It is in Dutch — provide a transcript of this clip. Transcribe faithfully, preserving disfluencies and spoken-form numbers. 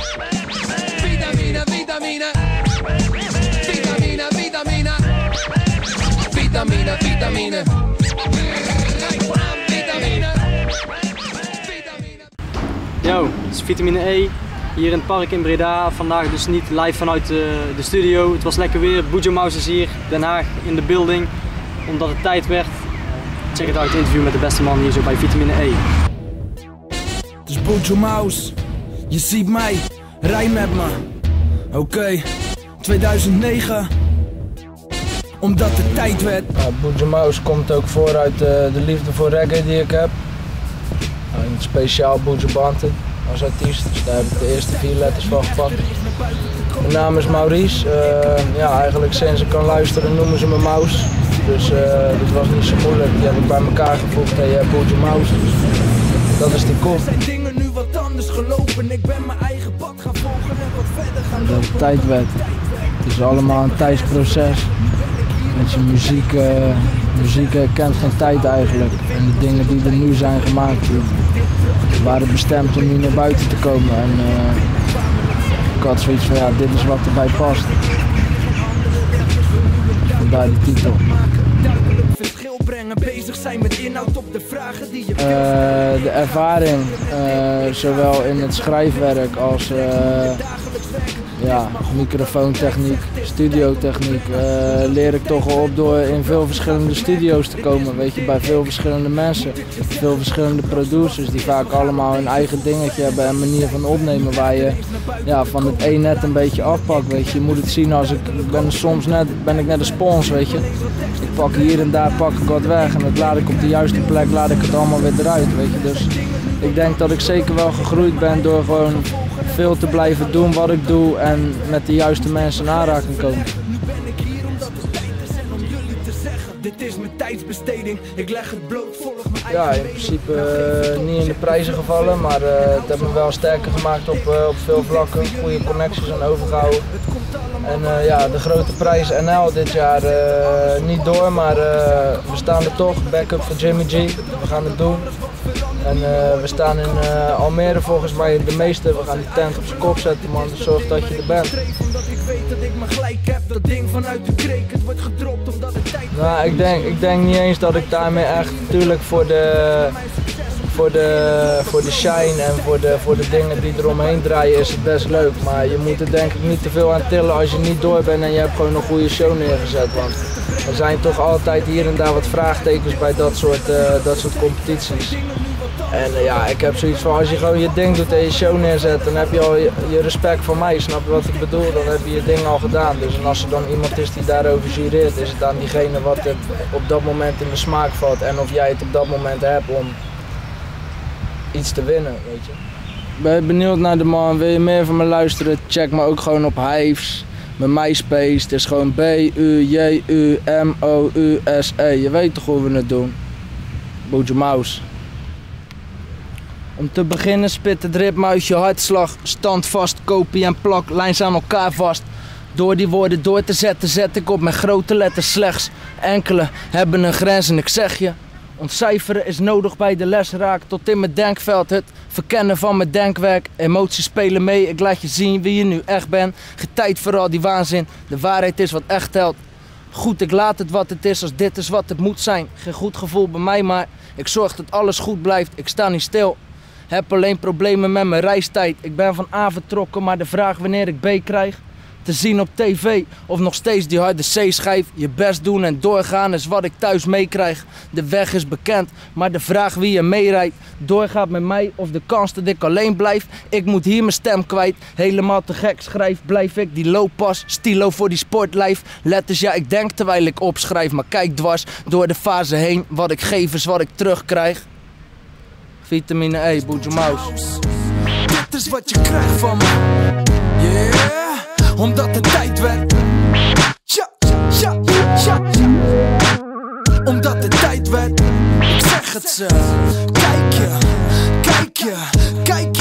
Vitamine, vitamine. Vitamine, vitamine. Vitamine, vitamine. Vitamine. Yo, het is Vitamine E, hier in het park in Breda. Vandaag dus niet live vanuit de, de studio. Het was lekker weer, Buju Mouse is hier, Den Haag in de building. Omdat het tijd werd. Check het uit, het interview met de beste man hier zo bij Vitamine E. Het is Buju Mouse, je ziet mij, rij met me. Oké, okay. tweeduizend negen, omdat het tijd werd. Nou, Buju Mouse komt ook vooruit uh, de liefde voor reggae die ik heb. Nou, in het speciaal Buju Banton als artiest, dus daar heb ik de eerste vier letters van gepakt. Mijn naam is Maurice, uh, ja, eigenlijk sinds ik kan luisteren noemen ze me Mouse. Dus uh, dat was niet zo moeilijk, die heb ik bij elkaar gevoegd en je hebt Buju Mouse. Dat is de kop. Zijn dingen nu wat anders gelopen, ik ben mijn eigen pad gaan volgen en wat verder gaan lopen. Dat het tijd werd. Het is allemaal een tijdsproces. Met je muziek, uh, muziek uh, kent geen tijd eigenlijk. En de dingen die er nu zijn gemaakt, die waren bestemd om nu naar buiten te komen. En uh, ik had zoiets van, ja, dit is wat erbij past. Vandaar die titel. Brengen, bezig zijn met inhoud op de vragen die je uh, de ervaring, uh, zowel in het schrijfwerk als uh, ja, microfoontechniek, studiotechniek, uh, leer ik toch al op door in veel verschillende studio's te komen, weet je, bij veel verschillende mensen, veel verschillende producers die vaak allemaal hun eigen dingetje hebben en manier van opnemen waar je ja, van het een net een beetje afpakt, weet je. Je moet het zien als ik, ik ben soms net, ben ik net een spons, weet je. Ik pak hier en daar pak ik wat weg en dat laat ik op de juiste plek, laat ik het allemaal weer eruit, weet je. Dus ik denk dat ik zeker wel gegroeid ben door gewoon veel te blijven doen wat ik doe en met de juiste mensen in aanraking komen. Dit is mijn tijdsbesteding, ik leg het bloot, volg me. Ja, in principe uh, niet in de prijzen gevallen, maar uh, het heeft me wel sterker gemaakt op, uh, op veel vlakken, goede connecties aan overgehouden. En uh, ja, de grote prijs N L dit jaar uh, niet door, maar uh, we staan er toch, backup voor Jimmy G, we gaan het doen. En uh, we staan in uh, Almere volgens mij de meeste, we gaan die tent op zijn kop zetten man, dus zorg dat je er bent. Nou, ik denk, ik denk niet eens dat ik daarmee echt, natuurlijk voor de, voor de, voor de shine en voor de, voor de dingen die eromheen draaien is het best leuk. Maar je moet er denk ik niet te veel aan tillen als je niet door bent en je hebt gewoon een goede show neergezet. Want er zijn toch altijd hier en daar wat vraagtekens bij dat soort, uh, dat soort competities. En uh, ja, ik heb zoiets van, als je gewoon je ding doet en je show neerzet, dan heb je al je, je respect voor mij, snap je wat ik bedoel? Dan heb je je ding al gedaan. Dus en als er dan iemand is die daarover jureert, is het aan diegene wat het op dat moment in de smaak valt en of jij het op dat moment hebt om iets te winnen, weet je. Ben je benieuwd naar de man, wil je meer van me luisteren, check me ook gewoon op Hives. Mijn MySpace, het is gewoon B U J U M O U S E, je weet toch hoe we het doen? Buju Mouse. Om te beginnen spit het ritme uit je hartslag, stand vast, kopie en plak, lijns aan elkaar vast. Door die woorden door te zetten, zet ik op mijn grote letters slechts. Enkele hebben een grens en ik zeg je, ontcijferen is nodig bij de lesraak. Tot in mijn denkveld, het verkennen van mijn denkwerk. Emoties spelen mee, ik laat je zien wie je nu echt bent. Geen tijd voor al die waanzin, de waarheid is wat echt telt. Goed, ik laat het wat het is als dit is wat het moet zijn. Geen goed gevoel bij mij, maar ik zorg dat alles goed blijft. Ik sta niet stil. Heb alleen problemen met mijn reistijd. Ik ben van A vertrokken, maar de vraag wanneer ik B krijg. Te zien op tv of nog steeds die harde C-schijf. Je best doen en doorgaan is wat ik thuis meekrijg. De weg is bekend, maar de vraag wie er meerijdt. Doorgaat met mij of de kans dat ik alleen blijf. Ik moet hier mijn stem kwijt. Helemaal te gek schrijf, blijf ik die looppas. Stilo voor die sportlijf. Letters, ja ik denk terwijl ik opschrijf. Maar kijk dwars door de fase heen. Wat ik geef is wat ik terugkrijg. Vitamine E, Buju Mouse. Dit is wat je krijgt van me. Yeah, omdat het tijd werd. Ja, ja, ja, ja. Omdat het tijd werd. Ik zeg het ze. Kijk je, kijk je, kijk